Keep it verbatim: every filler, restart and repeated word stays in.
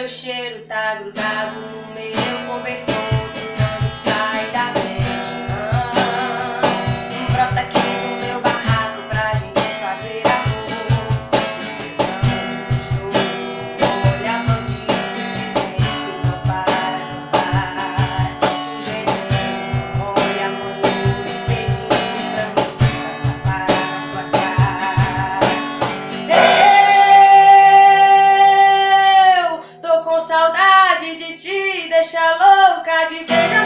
teu cheiro tá grudado no meu cobertor, não sai da mente. Ah, brota aqui no meu barraco pra gente fazer amor. Você não gostoso, olha bandido, dizendo que não para, não para. Tu gemendo, olha amoroso, pedindo pra mim parar na tua cara. Eu tô com saudade de te deixar louca de beijar